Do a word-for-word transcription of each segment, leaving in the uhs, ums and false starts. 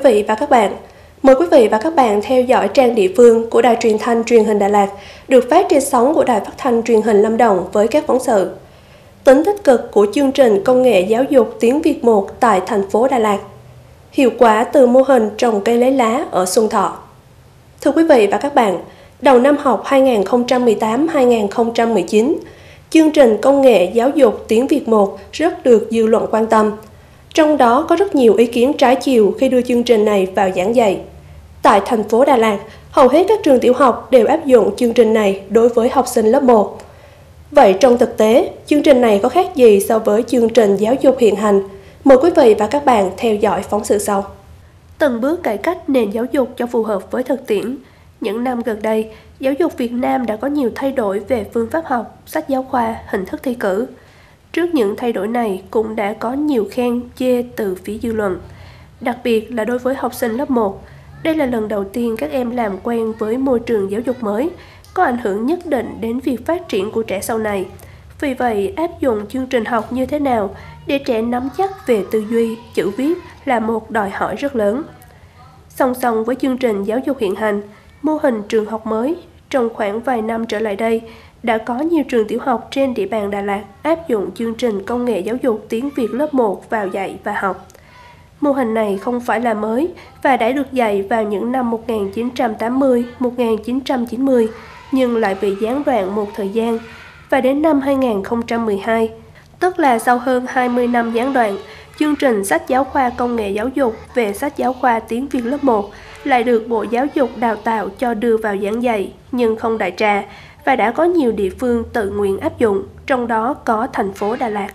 vị và các bạn. Mời quý vị và các bạn theo dõi trang địa phương của Đài Truyền thanh Truyền hình Đà Lạt, được phát trên sóng của Đài Phát thanh Truyền hình Lâm Đồng với các phóng sự. Tính tích cực của chương trình công nghệ giáo dục tiếng Việt một tại thành phố Đà Lạt. Hiệu quả từ mô hình trồng cây lấy lá ở Xuân Thọ. Thưa quý vị và các bạn, đầu năm học hai nghìn không trăm mười tám hai nghìn không trăm mười chín, chương trình công nghệ giáo dục tiếng Việt một rất được dư luận quan tâm. Trong đó có rất nhiều ý kiến trái chiều khi đưa chương trình này vào giảng dạy. Tại thành phố Đà Lạt, hầu hết các trường tiểu học đều áp dụng chương trình này đối với học sinh lớp một. Vậy trong thực tế, chương trình này có khác gì so với chương trình giáo dục hiện hành? Mời quý vị và các bạn theo dõi phóng sự sau. Từng bước cải cách nền giáo dục cho phù hợp với thực tiễn. Những năm gần đây, giáo dục Việt Nam đã có nhiều thay đổi về phương pháp học, sách giáo khoa, hình thức thi cử. Trước những thay đổi này cũng đã có nhiều khen chê từ phía dư luận. Đặc biệt là đối với học sinh lớp một, đây là lần đầu tiên các em làm quen với môi trường giáo dục mới, có ảnh hưởng nhất định đến việc phát triển của trẻ sau này. Vì vậy, áp dụng chương trình học như thế nào để trẻ nắm chắc về tư duy, chữ viết là một đòi hỏi rất lớn. Song song với chương trình giáo dục hiện hành, mô hình trường học mới, trong khoảng vài năm trở lại đây, đã có nhiều trường tiểu học trên địa bàn Đà Lạt áp dụng chương trình công nghệ giáo dục tiếng Việt lớp một vào dạy và học. Mô hình này không phải là mới và đã được dạy vào những năm một nghìn chín trăm tám mươi đến một nghìn chín trăm chín mươi, nhưng lại bị gián đoạn một thời gian. Và đến năm hai nghìn không trăm mười hai, tức là sau hơn hai mươi năm gián đoạn, chương trình sách giáo khoa công nghệ giáo dục về sách giáo khoa tiếng Việt lớp một lại được Bộ Giáo dục Đào tạo cho đưa vào giảng dạy, nhưng không đại trà, và đã có nhiều địa phương tự nguyện áp dụng, trong đó có thành phố Đà Lạt.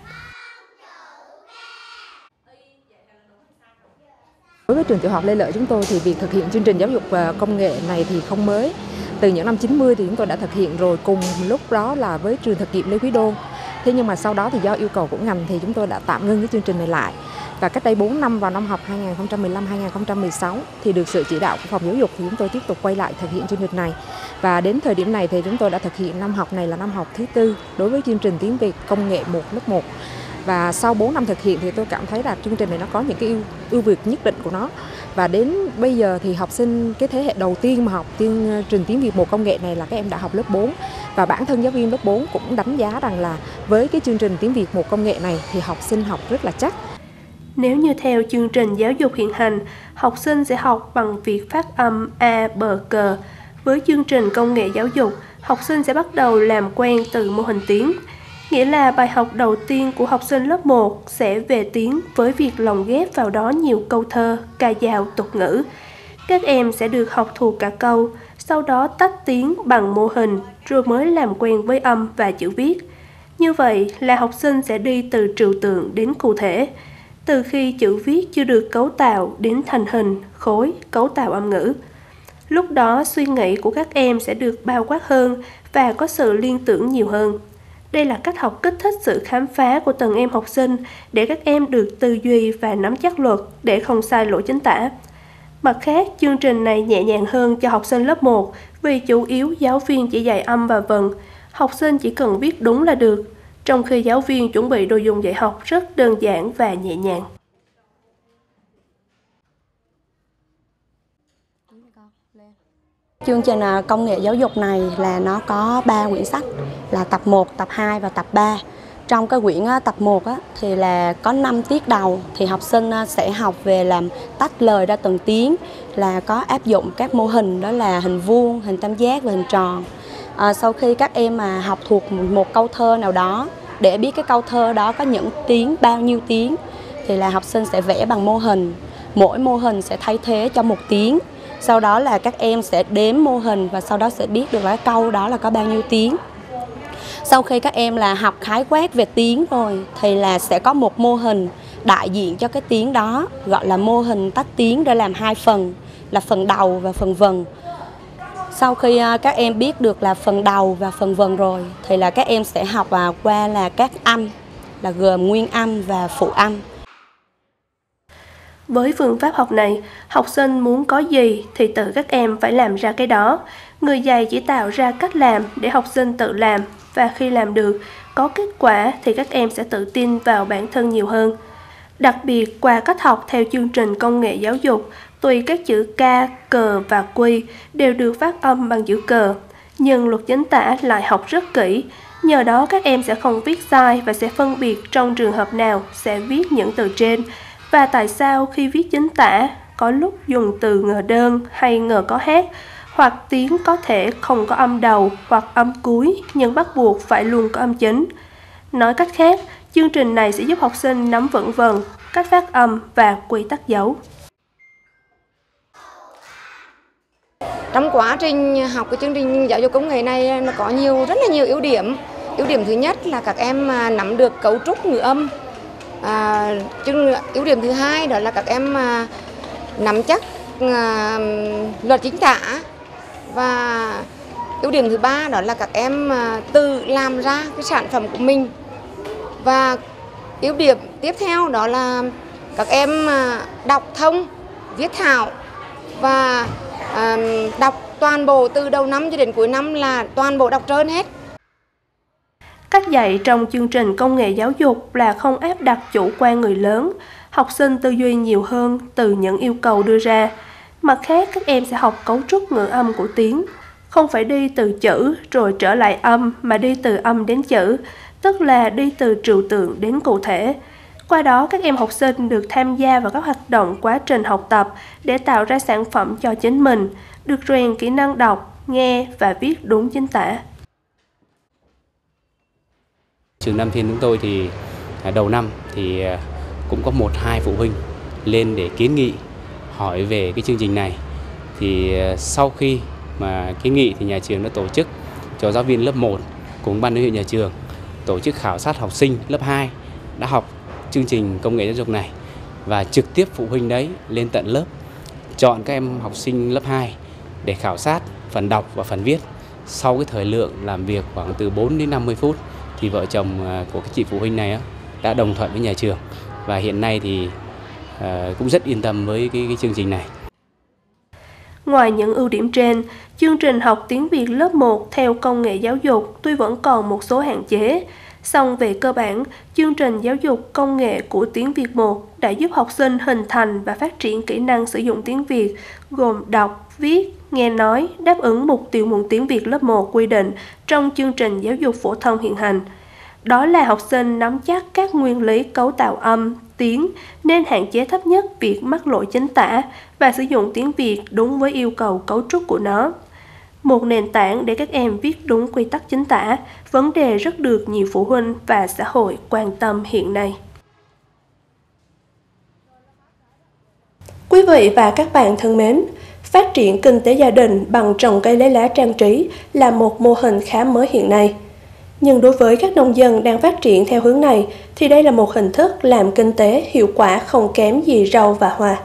Đối với trường tiểu học Lê Lợi chúng tôi thì việc thực hiện chương trình giáo dục và công nghệ này thì không mới. Từ những năm chín mươi thì chúng tôi đã thực hiện rồi, cùng lúc đó là với trường thực nghiệm Lê Quý Đôn. Thế nhưng mà sau đó thì do yêu cầu của ngành thì chúng tôi đã tạm ngưng cái chương trình này lại. Và cách đây bốn năm vào năm học hai nghìn không trăm mười lăm hai nghìn không trăm mười sáu thì được sự chỉ đạo của phòng giáo dục thì chúng tôi tiếp tục quay lại thực hiện chương trình này. Và đến thời điểm này thì chúng tôi đã thực hiện năm học này là năm học thứ tư đối với chương trình tiếng Việt công nghệ một lớp một. Và sau bốn năm thực hiện thì tôi cảm thấy là chương trình này nó có những cái ưu, ưu việt nhất định của nó. Và đến bây giờ thì học sinh cái thế hệ đầu tiên mà học chương trình tiếng Việt một công nghệ này là các em đã học lớp bốn. Và bản thân giáo viên lớp bốn cũng đánh giá rằng là với cái chương trình tiếng Việt một công nghệ này thì học sinh học rất là chắc. Nếu như theo chương trình giáo dục hiện hành, học sinh sẽ học bằng việc phát âm A, B, cờ. Với chương trình công nghệ giáo dục, học sinh sẽ bắt đầu làm quen từ mô hình tiếng. Nghĩa là bài học đầu tiên của học sinh lớp một sẽ về tiếng với việc lồng ghép vào đó nhiều câu thơ, ca dao, tục ngữ. Các em sẽ được học thuộc cả câu, sau đó tách tiếng bằng mô hình rồi mới làm quen với âm và chữ viết. Như vậy là học sinh sẽ đi từ trừu tượng đến cụ thể, từ khi chữ viết chưa được cấu tạo đến thành hình, khối, cấu tạo âm ngữ. Lúc đó suy nghĩ của các em sẽ được bao quát hơn và có sự liên tưởng nhiều hơn. Đây là cách học kích thích sự khám phá của từng em học sinh để các em được tư duy và nắm chắc luật để không sai lỗi chính tả. Mặt khác, chương trình này nhẹ nhàng hơn cho học sinh lớp một vì chủ yếu giáo viên chỉ dạy âm và vần. Học sinh chỉ cần viết đúng là được, trong khi giáo viên chuẩn bị đồ dùng dạy học rất đơn giản và nhẹ nhàng. Chương trình công nghệ giáo dục này là nó có ba quyển sách là tập một, tập hai và tập ba. Trong cái quyển tập một á, thì là có năm tiết đầu thì học sinh sẽ học về làm tách lời ra từng tiếng, là có áp dụng các mô hình đó là hình vuông, hình tam giác và hình tròn. À, sau khi các em mà học thuộc một câu thơ nào đó, để biết cái câu thơ đó có những tiếng, bao nhiêu tiếng thì là học sinh sẽ vẽ bằng mô hình. Mỗi mô hình sẽ thay thế cho một tiếng. Sau đó là các em sẽ đếm mô hình và sau đó sẽ biết được là cái câu đó là có bao nhiêu tiếng. Sau khi các em là học khái quát về tiếng rồi thì là sẽ có một mô hình đại diện cho cái tiếng đó, gọi là mô hình tách tiếng ra làm hai phần, là phần đầu và phần vần. Sau khi các em biết được là phần đầu và phần vần rồi thì là các em sẽ học vào qua là các âm, là gồm nguyên âm và phụ âm. Với phương pháp học này, học sinh muốn có gì thì tự các em phải làm ra cái đó. Người dạy chỉ tạo ra cách làm để học sinh tự làm, và khi làm được, có kết quả thì các em sẽ tự tin vào bản thân nhiều hơn. Đặc biệt, qua cách học theo chương trình công nghệ giáo dục, Tuy các chữ ca, cờ và quy đều được phát âm bằng chữ cờ, nhưng luật chính tả lại học rất kỹ. Nhờ đó các em sẽ không viết sai và sẽ phân biệt trong trường hợp nào sẽ viết những từ trên, và tại sao khi viết chính tả có lúc dùng từ ngờ đơn hay ngờ có hát, hoặc tiếng có thể không có âm đầu hoặc âm cuối nhưng bắt buộc phải luôn có âm chính. Nói cách khác, chương trình này sẽ giúp học sinh nắm vững vần cách phát âm và quy tắc dấu. Trong quá trình học cái chương trình giáo dục công nghệ này nó có nhiều rất là nhiều ưu điểm. Ưu điểm thứ nhất là các em nắm được cấu trúc ngữ âm. À, ưu điểm thứ hai đó là các em nắm chắc à, luật chính tả. Và ưu điểm thứ ba đó là các em tự làm ra cái sản phẩm của mình. Và ưu điểm tiếp theo đó là các em đọc thông, viết thạo và à, đọc toàn bộ từ đầu năm cho đến cuối năm là toàn bộ đọc trơn hết. Cách dạy trong chương trình công nghệ giáo dục là không áp đặt chủ quan người lớn, học sinh tư duy nhiều hơn từ những yêu cầu đưa ra. Mặt khác, các em sẽ học cấu trúc ngữ âm của tiếng, không phải đi từ chữ rồi trở lại âm mà đi từ âm đến chữ, tức là đi từ trừu tượng đến cụ thể. Qua đó, các em học sinh được tham gia vào các hoạt động quá trình học tập để tạo ra sản phẩm cho chính mình, được rèn kỹ năng đọc, nghe và viết đúng chính tả. Trường Nam Thiên chúng tôi thì đầu năm thì cũng có một hai phụ huynh lên để kiến nghị hỏi về cái chương trình này. Thì sau khi mà kiến nghị thì nhà trường đã tổ chức cho giáo viên lớp một cùng ban huấn luyện nhà trường tổ chức khảo sát học sinh lớp hai đã học chương trình công nghệ giáo dục này, và trực tiếp phụ huynh đấy lên tận lớp chọn các em học sinh lớp hai để khảo sát phần đọc và phần viết. Sau cái thời lượng làm việc khoảng từ bốn đến năm mươi phút thì vợ chồng của các chị phụ huynh này đã đồng thuận với nhà trường, và hiện nay thì cũng rất yên tâm với cái, cái chương trình này. Ngoài những ưu điểm trên, chương trình học tiếng Việt lớp một theo công nghệ giáo dục tuy vẫn còn một số hạn chế, song về cơ bản, chương trình giáo dục công nghệ của tiếng Việt một đã giúp học sinh hình thành và phát triển kỹ năng sử dụng tiếng Việt gồm đọc, viết, nghe nói, đáp ứng mục tiêu môn tiếng Việt lớp một quy định trong chương trình giáo dục phổ thông hiện hành. Đó là học sinh nắm chắc các nguyên lý cấu tạo âm, tiếng nên hạn chế thấp nhất việc mắc lỗi chính tả và sử dụng tiếng Việt đúng với yêu cầu cấu trúc của nó. Một nền tảng để các em viết đúng quy tắc chính tả, vấn đề rất được nhiều phụ huynh và xã hội quan tâm hiện nay. Quý vị và các bạn thân mến, phát triển kinh tế gia đình bằng trồng cây lấy lá trang trí là một mô hình khá mới hiện nay. Nhưng đối với các nông dân đang phát triển theo hướng này thì đây là một hình thức làm kinh tế hiệu quả không kém gì rau và hoa.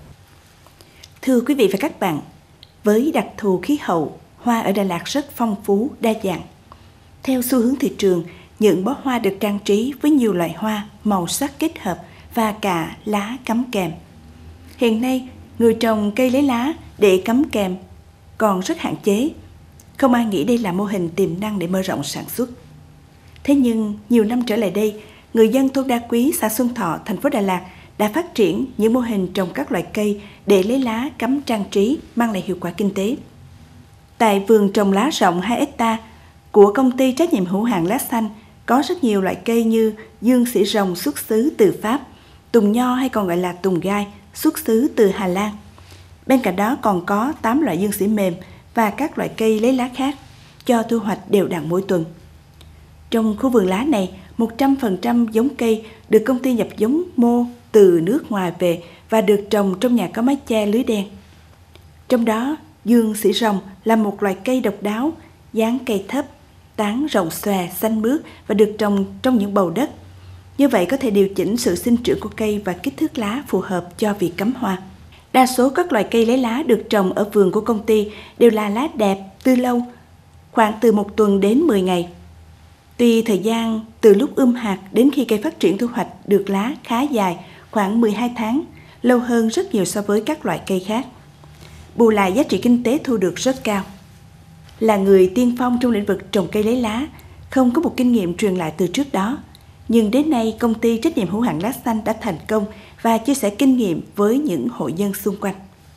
Thưa quý vị và các bạn, với đặc thù khí hậu, hoa ở Đà Lạt rất phong phú, đa dạng. Theo xu hướng thị trường, những bó hoa được trang trí với nhiều loại hoa, màu sắc kết hợp và cả lá cắm kèm. Hiện nay, người trồng cây lấy lá để cắm kèm còn rất hạn chế. Không ai nghĩ đây là mô hình tiềm năng để mở rộng sản xuất. Thế nhưng, nhiều năm trở lại đây, người dân thôn Đa Quý, xã Xuân Thọ, thành phố Đà Lạt đã phát triển những mô hình trồng các loại cây để lấy lá cắm trang trí mang lại hiệu quả kinh tế. Tại vườn trồng lá rộng hai héc ta của công ty trách nhiệm hữu hạn Lá Xanh có rất nhiều loại cây như dương sỉ rồng xuất xứ từ Pháp, tùng nho hay còn gọi là tùng gai xuất xứ từ Hà Lan. Bên cạnh đó còn có tám loại dương sỉ mềm và các loại cây lấy lá khác cho thu hoạch đều đặn mỗi tuần. Trong khu vườn lá này, một trăm phần trăm giống cây được công ty nhập giống mô từ nước ngoài về và được trồng trong nhà có mái che lưới đen. Trong đó, dương sỉ rồng là một loại cây độc đáo, dáng cây thấp, tán rộng xòe, xanh mướt và được trồng trong những bầu đất. Như vậy có thể điều chỉnh sự sinh trưởng của cây và kích thước lá phù hợp cho việc cắm hoa. Đa số các loại cây lấy lá được trồng ở vườn của công ty đều là lá đẹp, tươi lâu, khoảng từ một tuần đến mười ngày. Tuy thời gian từ lúc ươm hạt đến khi cây phát triển thu hoạch được lá khá dài, khoảng mười hai tháng, lâu hơn rất nhiều so với các loại cây khác. Bù lại giá trị kinh tế thu được rất cao. Là người tiên phong trong lĩnh vực trồng cây lấy lá, không có một kinh nghiệm truyền lại từ trước đó, nhưng đến nay công ty trách nhiệm hữu hạn Lá Xanh đã thành công và chia sẻ kinh nghiệm với những hộ dân xung quanh.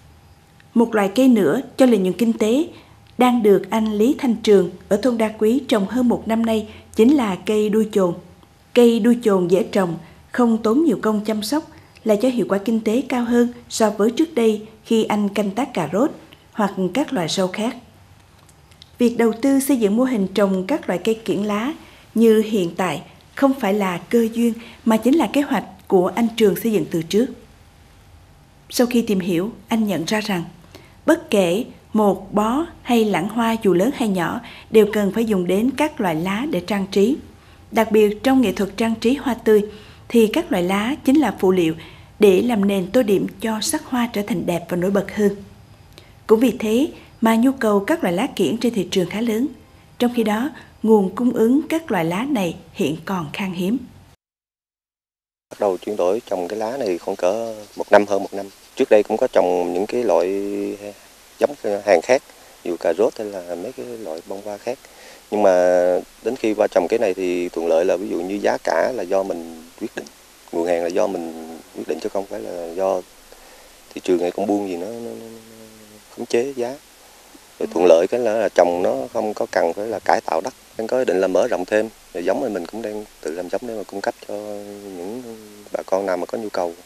một loại cây nữa cho lợi nhuận kinh tế đang được anh Lý Thanh Trường ở thôn Đa Quý trồng hơn một năm nay chính là cây đuôi chồn. Cây đuôi chồn dễ trồng, không tốn nhiều công chăm sóc, lại cho hiệu quả kinh tế cao hơn so với trước đây khi anh canh tác cà rốt hoặc các loại rau khác. Việc đầu tư xây dựng mô hình trồng các loại cây kiểng lá như hiện tại không phải là cơ duyên mà chính là kế hoạch của anh Trường xây dựng từ trước. Sau khi tìm hiểu, anh nhận ra rằng bất kể một bó hay lẵng hoa dù lớn hay nhỏ đều cần phải dùng đến các loại lá để trang trí. Đặc biệt trong nghệ thuật trang trí hoa tươi thì các loại lá chính là phụ liệu để làm nền tô điểm cho sắc hoa trở thành đẹp và nổi bật hơn. Cũng vì thế mà nhu cầu các loại lá kiểng trên thị trường khá lớn, trong khi đó nguồn cung ứng các loại lá này hiện còn khan hiếm. Bắt đầu chuyển đổi trồng cái lá này khoảng cỡ một năm, hơn một năm. Trước đây cũng có trồng những cái loại giống hàng khác, dù cà rốt hay là mấy cái loại bông hoa khác. Nhưng mà đến khi qua trồng cái này thì thuận lợi là ví dụ như giá cả là do mình quyết định, nguồn hàng là do mình quyết định chứ không phải là do thị trường hay con buôn gì nó, nó, nó khống chế giá. Rồi thuận lợi cái là, là trồng nó không có cần phải là cải tạo đất. Anh có ý định là mở rộng thêm, rồi giống thì mình cũng đang tự làm giống để mà cung cấp cho những bà con nào mà có nhu cầu.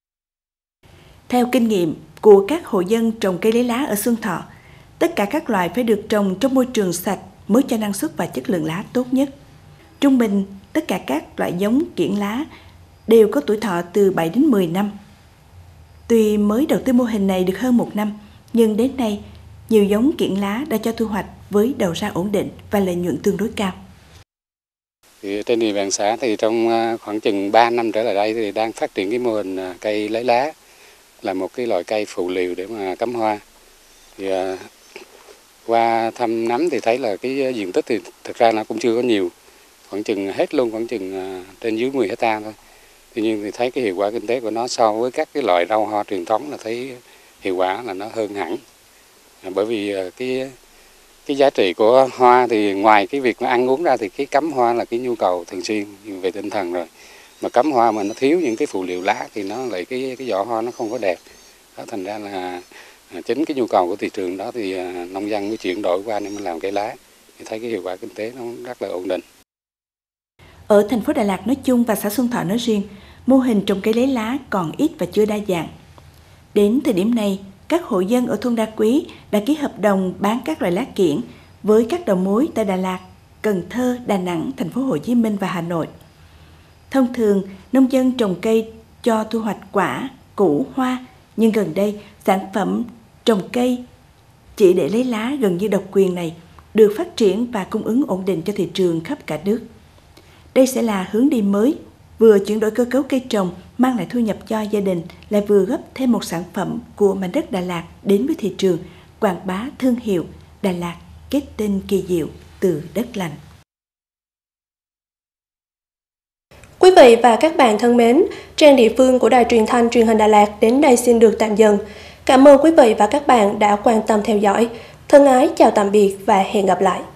Theo kinh nghiệm của các hộ dân trồng cây lấy lá ở Xuân Thọ, tất cả các loại phải được trồng trong môi trường sạch mới cho năng suất và chất lượng lá tốt nhất. Trung bình, tất cả các loại giống kiểng lá đều có tuổi thọ từ bảy đến mười năm. Tuy mới đầu tư mô hình này được hơn một năm, nhưng đến nay, nhiều giống kiểng lá đã cho thu hoạch với đầu ra ổn định và lợi nhuận tương đối cao. Thì trên địa bàn xã thì trong khoảng chừng ba năm trở lại đây thì đang phát triển cái mô hình cây lấy lá, là một cái loại cây phụ liệu để mà cắm hoa. Thì qua thăm nắm thì thấy là cái diện tích thì thực ra nó cũng chưa có nhiều, khoảng chừng hết luôn, khoảng chừng trên dưới mười hectare thôi. Tuy nhiên thì thấy cái hiệu quả kinh tế của nó so với các cái loại rau hoa truyền thống là thấy hiệu quả là nó hơn hẳn. Bởi vì cái cái giá trị của hoa thì ngoài cái việc mà ăn uống ra thì cái cắm hoa là cái nhu cầu thường xuyên về tinh thần rồi. Mà cắm hoa mà nó thiếu những cái phụ liệu lá thì nó lại cái cái vỏ hoa nó không có đẹp. Đó thành ra là chính cái nhu cầu của thị trường đó thì nông dân mới chuyển đổi qua để mà làm cây lá. Thì thấy cái hiệu quả kinh tế nó rất là ổn định. Ở thành phố Đà Lạt nói chung và xã Xuân Thọ nói riêng, mô hình trồng cây lấy lá còn ít và chưa đa dạng. Đến thời điểm này, các hộ dân ở thôn Đa Quý đã ký hợp đồng bán các loại lá kiểng với các đầu mối tại Đà Lạt, Cần Thơ, Đà Nẵng, thành phố Hồ Chí Minh và Hà Nội. Thông thường, nông dân trồng cây cho thu hoạch quả, củ, hoa, nhưng gần đây, sản phẩm trồng cây chỉ để lấy lá gần như độc quyền này được phát triển và cung ứng ổn định cho thị trường khắp cả nước. Đây sẽ là hướng đi mới, vừa chuyển đổi cơ cấu cây trồng, mang lại thu nhập cho gia đình, lại vừa góp thêm một sản phẩm của mảnh đất Đà Lạt đến với thị trường, quảng bá thương hiệu Đà Lạt kết tinh kỳ diệu từ đất lành. Quý vị và các bạn thân mến, trang địa phương của Đài Truyền thanh Truyền hình Đà Lạt đến đây xin được tạm dừng. Cảm ơn quý vị và các bạn đã quan tâm theo dõi. Thân ái chào tạm biệt và hẹn gặp lại.